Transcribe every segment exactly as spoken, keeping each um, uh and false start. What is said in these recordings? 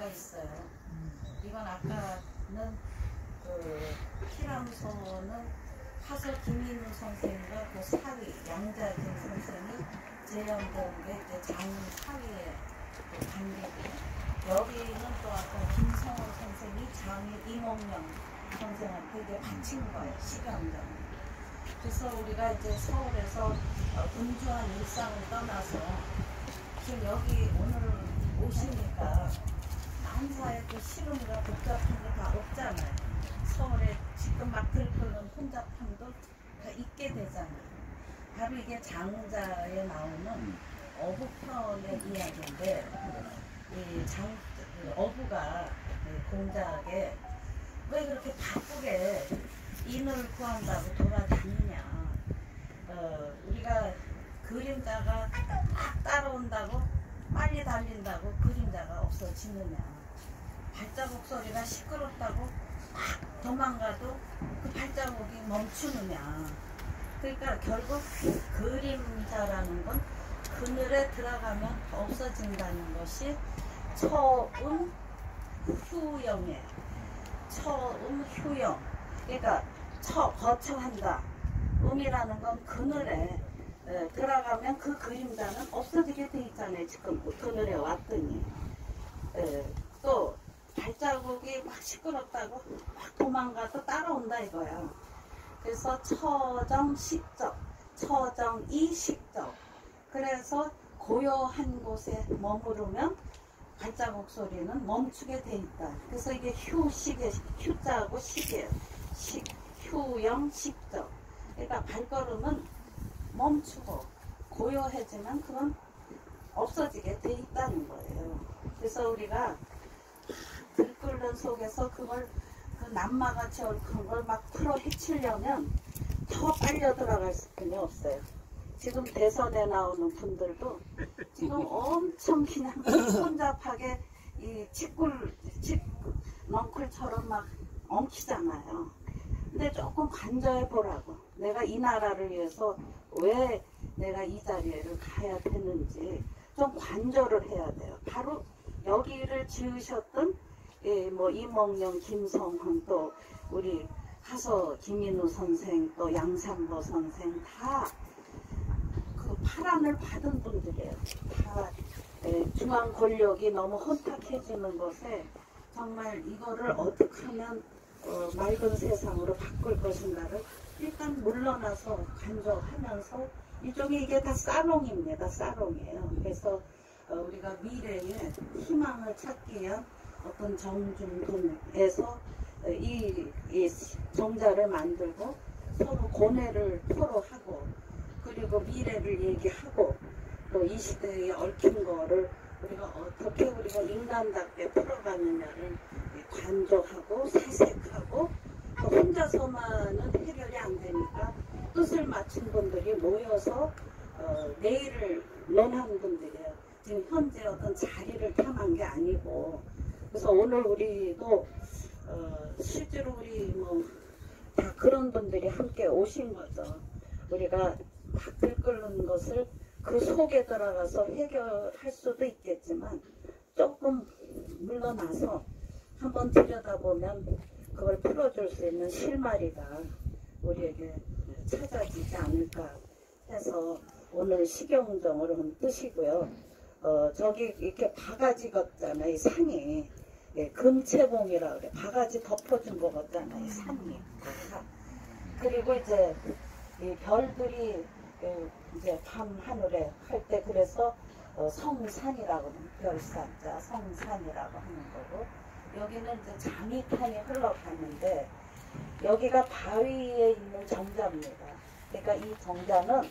있어요. 이건 아까는 그 피람소는 화서 김인우 선생과 그 사위 양자진 선생이 재현된 게 이제 장 사위의 그 관계고, 여기는 또 아까 김성호 선생이 장인 이몽룡 선생한테 이제 바친 거예요, 시간전. 그래서 우리가 이제 서울에서 분주한 일상을 떠나서 지금 여기 오늘 오시니까 남사의 그 시름과 복잡한 게 다 없잖아요. 서울에 지금 막 들끓는 혼잡함도 다 있게 되잖아요. 바로 이게 장자에 나오는 어부편의 이야기인데, 이 장, 어부가 공작에 왜 그렇게 바쁘게 인을 구한다고 돌아다니냐. 어, 우리가 그림자가 딱 따라온다고 빨리 달린다고 그림자가 없어지느냐. 발자국 소리가 시끄럽다고 막 도망가도 그 발자국이 멈추느냐. 그러니까 결국 그림자라는 건 그늘에 들어가면 없어진다는 것이 처음 휴영이에요. 처음 휴영. 그러니까 처, 거쳐한다. 음이라는 건 그늘에 에, 들어가면 그 그림자는 없어지게 돼 있잖아요. 지금 그늘에 왔더니. 에, 또 발자국이 막 시끄럽다고 막 도망가서 따라온다 이거야. 그래서 처정식적, 처정이식적. 그래서 고요한 곳에 머무르면 발자국 소리는 멈추게 돼 있다. 그래서 이게 휴식의 휴자하고 식이에요. 식, 휴영, 식적. 그러니까 발걸음은 멈추고 고요해지면 그건 없어지게 돼 있다는 거예요. 그래서 우리가 들끓는 속에서 그걸 그 남마같이 얽힌 걸 막 풀어 헤치려면 더 빨려 들어갈 수밖에 없어요. 지금 대선에 나오는 분들도 지금 엄청 그냥 혼잡하게 이 치꿀, 치, 넝쿨처럼 막 엉키잖아요. 근데 조금 간절해 보라고. 내가 이 나라를 위해서 왜 내가 이 자리를 가야 되는지 좀 관절을 해야 돼요. 바로 여기를 지으셨던 예, 뭐 이몽룡, 김성환, 또 우리 하서 김인우 선생, 또 양산보 선생 다 그 파란을 받은 분들이에요. 다 예, 중앙 권력이 너무 혼탁해지는 것에 정말 이거를 어떻게 하면 어, 맑은 세상으로 바꿀 것인가를 일단 물러나서 간절하면서 일종의 이게 다 사롱입니다. 사롱이에요. 그래서 어, 우리가 미래에 희망을 찾기 위한 어떤 정중동에서 이, 이 정자를 만들고 서로 고뇌를 토로하고 그리고 미래를 얘기하고 또 이 시대에 얽힌 거를 우리가 어떻게 우리가 인간답게 풀어가느냐를 관조하고 사색하고 또 혼자서만은 해결이 안 되니까 뜻을 맞춘 분들이 모여서 어, 내일을 논하는 분들이에요. 지금 현재 어떤 자리를 탐한 게 아니고. 그래서 오늘 우리도 어, 실제로 우리 뭐 다 그런 분들이 함께 오신 거죠. 우리가 막 들끓는 것을 그 속에 들어가서 해결할 수도 있겠지만 조금 물러나서 한번 들여다보면 그걸 풀어줄 수 있는 실마리가 우리에게 찾아지지 않을까 해서 오늘 식용정을 한 뜻이고요. 어, 저기 이렇게 바가지 같잖아요. 이 산이. 예, 금채봉이라 그래. 바가지 덮어준 거 같잖아요. 이 산이. 다. 그리고 이제 이 별들이 그 이제 밤 하늘에 할 때 그래서 어, 성산이라고 하는 별산자 성산이라고 하는 거고, 여기는 이제 장이탄이 흘러가는데 여기가 바위에 있는 정자입니다. 그러니까 이 정자는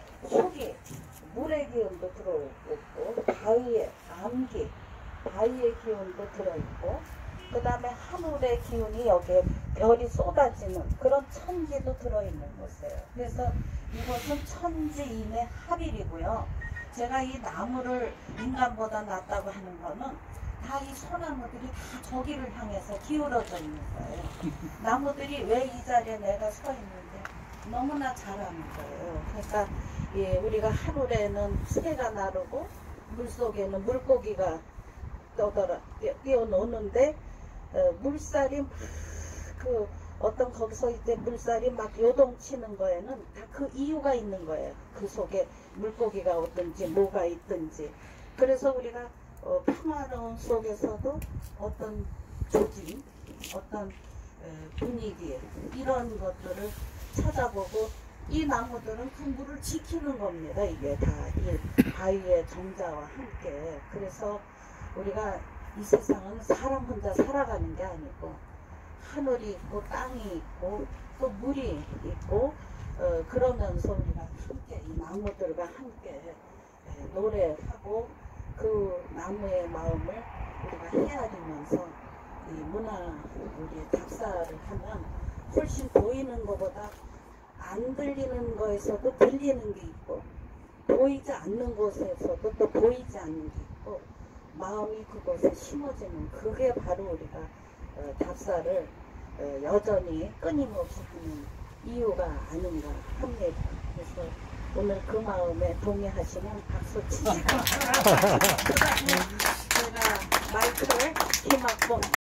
속이 물의 기운도 들어있고 바위에 암기 바위의 기운도 들어있고 그 다음에 하늘의 기운이 여기에 별이 쏟아지는 그런 천지도 들어있는 곳이에요. 그래서 이것은 천지인의 합일이고요. 제가 이 나무를 인간보다 낫다고 하는 거는 다 이 소나무들이 다 저기를 향해서 기울어져 있는 거예요. 나무들이 왜 이 자리에 내가 서 있는데 너무나 잘 아는 거예요. 그러니까 예, 우리가 하늘에는 새가 나르고 물속에는 물고기가 떠돌아 뛰어노는데 어, 물살이 그 어떤 거기서 이제 물살이 막 요동치는 거에는 다 그 이유가 있는 거예요. 그 속에 물고기가 어떤지 뭐가 있든지. 그래서 우리가 어, 평화로운 속에서도 어떤 조짐, 어떤 에, 분위기 이런 것들을 찾아보고 이 나무들은 그 물을 지키는 겁니다. 이게 다 이 바위의 정자와 함께. 그래서 우리가 이 세상은 사람 혼자 살아가는 게 아니고 하늘이 있고 땅이 있고 또 물이 있고 어, 그러면서 우리가 함께 이 나무들과 함께 에, 노래하고 그 나무의 마음을 우리가 헤아리면서 이 문화 우리 답사를 하면 훨씬 보이는 것보다 안 들리는 거에서도 들리는 게 있고 보이지 않는 곳에서도 또 보이지 않는 게 있고 마음이 그곳에 심어지는 그게 바로 우리가 어, 답사를 어, 여전히 끊임없이 하는 이유가 아닌가 합니다. 그래서 오늘 그 마음에 동의하시면 박수 치시고 그 다음에 제가 마이크를 김학봉